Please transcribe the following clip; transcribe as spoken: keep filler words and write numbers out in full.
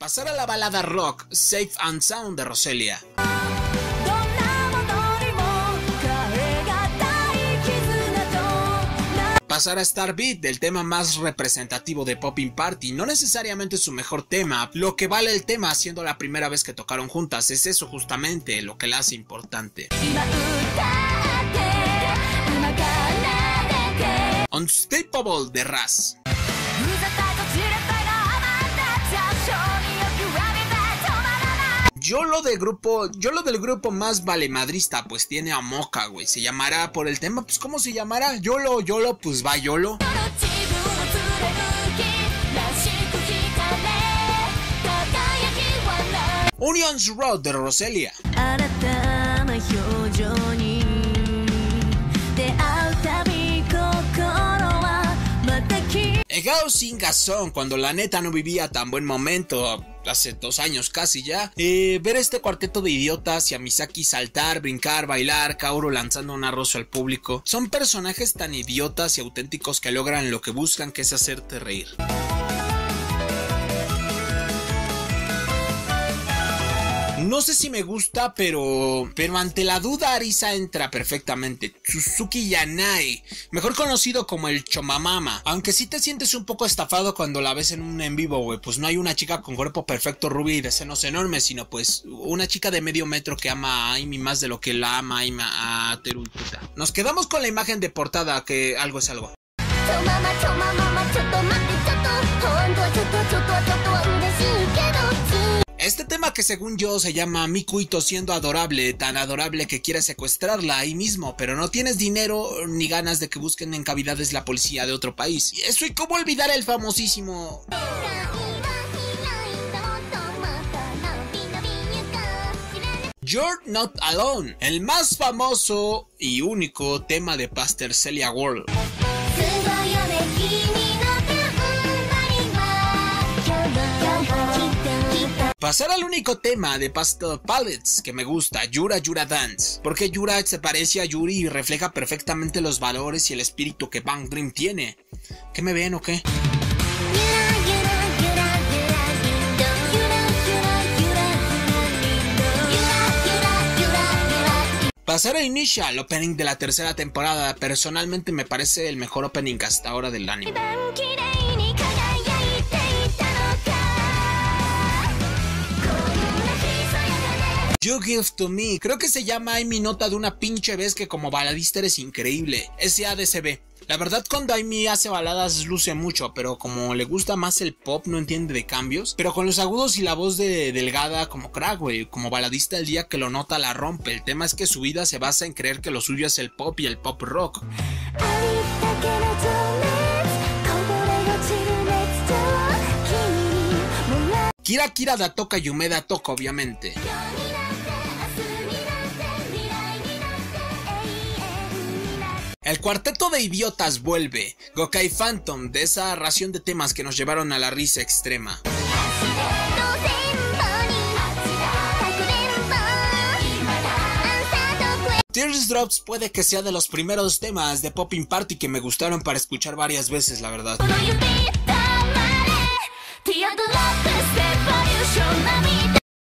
Pasar a la balada rock Safe and Sound de Roselia. Pasar a Star Beat, del tema más representativo de Poppin' Party. No necesariamente su mejor tema, lo que vale el tema siendo la primera vez que tocaron juntas, es eso justamente lo que la hace importante. Unstoppable de Raz. Yo lo de grupo, yo lo del grupo más valemadrista, pues tiene a Mocha, güey. Se llamará por el tema, pues ¿cómo se llamará? Yolo, Yolo, pues va Yolo. Union's Road de Roselia. Egao sin Gazón, cuando la neta no vivía tan buen momento, hace dos años casi ya, eh, ver este cuarteto de idiotas y a Misaki saltar, brincar, bailar, Kaoru lanzando un arroz al público, son personajes tan idiotas y auténticos que logran lo que buscan, que es hacerte reír. No sé si me gusta, pero pero ante la duda Arisa entra perfectamente. Suzuki Yanai, mejor conocido como el Chomamama. Aunque sí te sientes un poco estafado cuando la ves en un en vivo, güey. Pues no hay una chica con cuerpo perfecto, rubia y de senos enormes, sino pues una chica de medio metro que ama a Aimi más de lo que la ama a, a Teru. Puta. Nos quedamos con la imagen de portada, que algo es algo. Este tema, que según yo se llama Mikuito siendo adorable, tan adorable que quiere secuestrarla ahí mismo, pero no tienes dinero ni ganas de que busquen en cavidades la policía de otro país. Y eso, y cómo olvidar el famosísimo You're Not Alone, el más famoso y único tema de Pastel Celia World. Pasar al único tema de Pastel Palettes que me gusta, Yura Yura Dance, porque Yura se parece a Yuri y refleja perfectamente los valores y el espíritu que Bang Dream tiene. ¿Qué me ven o qué? Pasar a Initial, opening de la tercera temporada, personalmente me parece el mejor opening hasta ahora del anime. You Give To Me, creo que se llama Aimi nota de una pinche vez que como baladista eres increíble, S A D C B. La verdad, cuando Aimi hace baladas luce mucho, pero como le gusta más el pop no entiende de cambios, pero con los agudos y la voz de Delgada como crack, güey, como baladista el día que lo nota la rompe. El tema es que su vida se basa en creer que lo suyo es el pop y el pop rock. Kira Kira da Toka Yume da Toka, obviamente. El cuarteto de idiotas vuelve, Gokai Phantom, de esa ración de temas que nos llevaron a la risa extrema. Teardrops puede que sea de los primeros temas de Poppin' Party que me gustaron para escuchar varias veces, la verdad.